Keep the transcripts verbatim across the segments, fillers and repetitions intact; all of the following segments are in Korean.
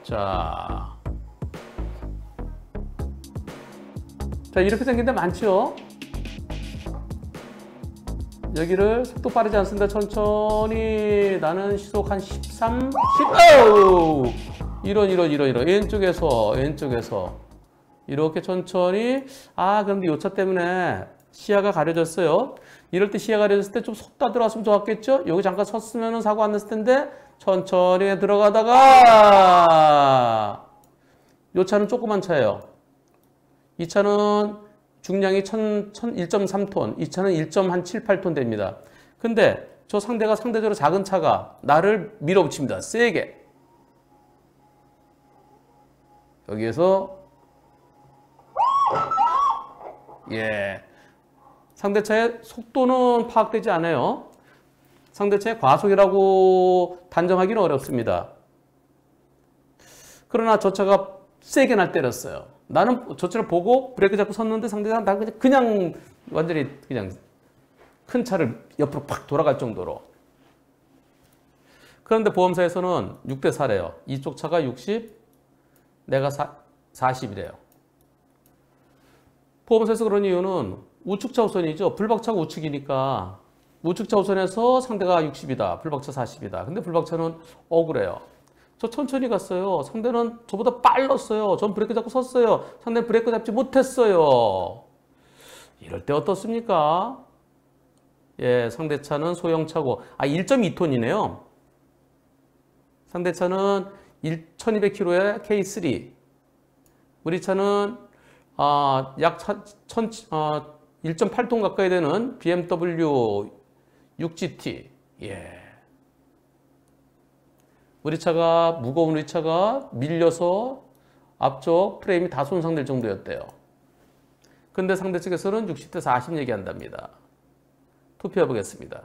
자, 자 이렇게 생긴 데 많죠? 여기를 속도 빠르지 않습니다. 천천히 나는 시속 한 십삼, 십, 어우! 이런 이런 이런 이런 왼쪽에서 왼쪽에서 이렇게 천천히. 아 그런데 요 차 때문에 시야가 가려졌어요. 이럴 때 시야가 가려졌을 때 좀 속도 들어왔으면 좋았겠죠? 여기 잠깐 섰으면 사고 안 났을 텐데 천천히 들어가다가 요 차는 조그만 차예요. 이 차는 중량이 일 점 삼 톤, 이 차는 일 점 칠, 팔 톤 됩니다. 근데 저 상대가 상대적으로 작은 차가 나를 밀어붙입니다. 세게. 여기에서 예, 상대차의 속도는 파악되지 않아요. 상대차의 과속이라고 단정하기는 어렵습니다. 그러나 저 차가 세게 날 때렸어요. 나는 저 차를 보고 브레이크 잡고 섰는데 상대가 나 그냥, 그냥 완전히 그냥 큰 차를 옆으로 팍 돌아갈 정도로. 그런데 보험사에서는 육 대 사래요. 이쪽 차가 육십, 내가 사십이래요. 보험사에서 그런 이유는 우측차 우선이죠. 불박차가 우측이니까 우측차 우선에서 상대가 육십이다. 불박차 사십이다. 근데 불박차는 억울해요. 저 천천히 갔어요. 상대는 저보다 빨랐어요. 전 브레이크 잡고 섰어요. 상대는 브레이크 잡지 못했어요. 이럴 때 어떻습니까? 예, 상대차는 소형차고, 아, 일 점 이 톤이네요. 상대차는 천이백 킬로그램의 케이 쓰리. 우리 차는, 아, 약 천, 아, 일 점 팔 톤 가까이 되는 비엠더블유 육 지티. 예. 우리 차가, 무거운 우리 차가 밀려서 앞쪽 프레임이 다 손상될 정도였대요. 근데 상대 측에서는 육십 대 사십 얘기한답니다. 투표해 보겠습니다.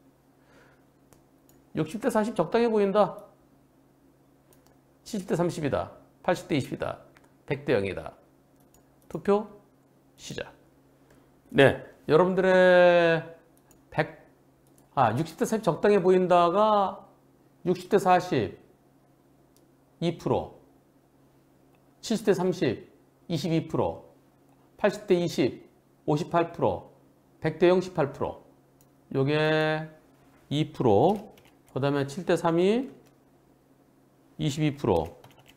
육십 대 사십 적당해 보인다. 칠십 대 삼십이다. 팔십 대 이십이다. 백 대 영이다. 투표 시작. 네, 여러분들의 백, 아, 육십 대 사십 적당해 보인다가 육십 대 사십, 이 퍼센트, 칠십 대 삼십, 이십이 퍼센트, 팔십 대 이십, 오십팔 퍼센트, 백 대 영, 십팔 퍼센트. 요게 이 퍼센트, 그 다음에 칠 대 삼이 이십이 퍼센트,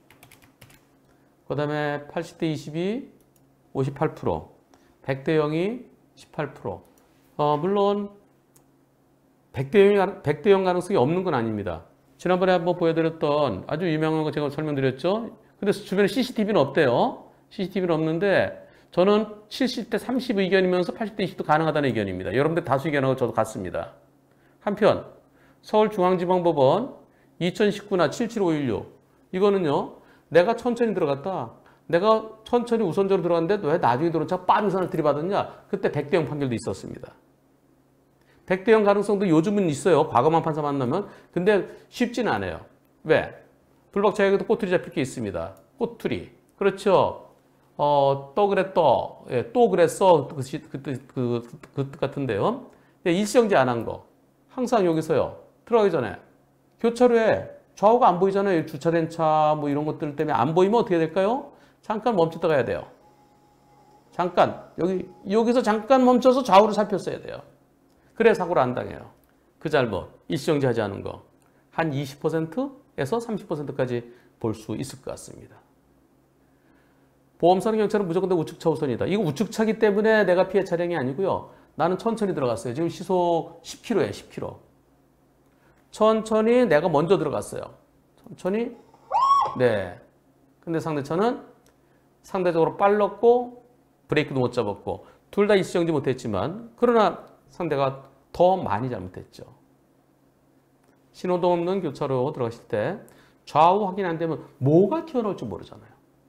그 다음에 팔십 대 이십이, 오십팔 퍼센트, 백 대 영이 십팔 퍼센트. 어, 물론 백 대 영, 백 대 영 가능성이 없는 건 아닙니다. 지난번에 한번 보여드렸던 아주 유명한 거 제가 설명드렸죠. 근데 주변에 씨씨티비는 없대요. 씨씨티비는 없는데 저는 칠십 대 삼십 의견이면서 팔십 대 이십도 가능하다는 의견입니다. 여러분들 다수 의견하고 저도 같습니다. 한편 서울중앙지방법원 이천십구 나 칠칠오일육 이거는요. 내가 천천히 들어갔다. 내가 천천히 우선적으로 들어갔는데 왜 나중에 들어온 차 빠르선을 들이받았냐. 그때 백 대 영 판결도 있었습니다. 백 대 영 가능성도 요즘은 있어요. 과거만 판사 만나면. 근데 쉽지는 않아요. 왜? 불박차에도 꼬투리 잡힐 게 있습니다. 꼬투리. 그렇죠. 어, 또 그래 또. 예, 또 그랬어. 그, 그, 그, 그, 그 뜻 같은데요. 예, 일시정지 안 한 거. 항상 여기서요. 들어가기 전에. 교차로에 좌우가 안 보이잖아요. 주차된 차 뭐 이런 것들 때문에 안 보이면 어떻게 될까요? 잠깐 멈췄다 가야 돼요. 잠깐. 여기, 여기서 잠깐 멈춰서 좌우를 살폈어야 돼요. 그래 사고를 안 당해요. 그 잘못, 일시정지 하지 않은 거. 한 이십 퍼센트에서 삼십 퍼센트까지 볼 수 있을 것 같습니다. 보험사는 경찰은 무조건 다 우측차 우선이다. 이거 우측차기 때문에 내가 피해 차량이 아니고요. 나는 천천히 들어갔어요. 지금 시속 십 킬로미터예요. 십 킬로미터. 천천히 내가 먼저 들어갔어요. 천천히. 네. 근데 상대차는 상대적으로 빨랐고 브레이크도 못 잡았고 둘 다 일시정지 못했지만 그러나 상대가 더 많이 잘못했죠. 신호등 없는 교차로 들어가실 때 좌우 확인 안 되면 뭐가 튀어나올지 모르잖아요.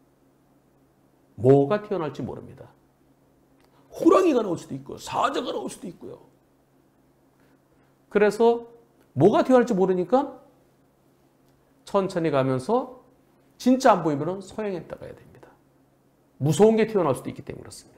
뭐가 튀어나올지 모릅니다. 호랑이가 나올 수도 있고요. 사자가 나올 수도 있고요. 그래서 뭐가 튀어나올지 모르니까 천천히 가면서 진짜 안 보이면 서행했다 가야 됩니다. 무서운 게 튀어나올 수도 있기 때문에 그렇습니다.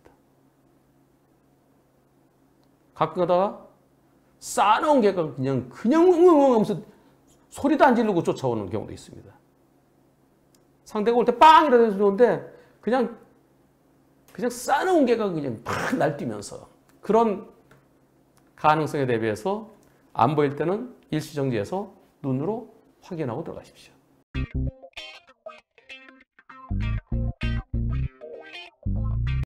가끔 가다가 싸놓은 개가 그냥 그냥 웅웅 하면서 소리도 안 지르고 쫓아오는 경우도 있습니다. 상대가 올 때 빵 이러면서 좋은데 그냥 그냥 싸놓은 개가 그냥 팍 날뛰면서 그런 가능성에 대비해서 안 보일 때는 일시정지해서 눈으로 확인하고 들어가십시오.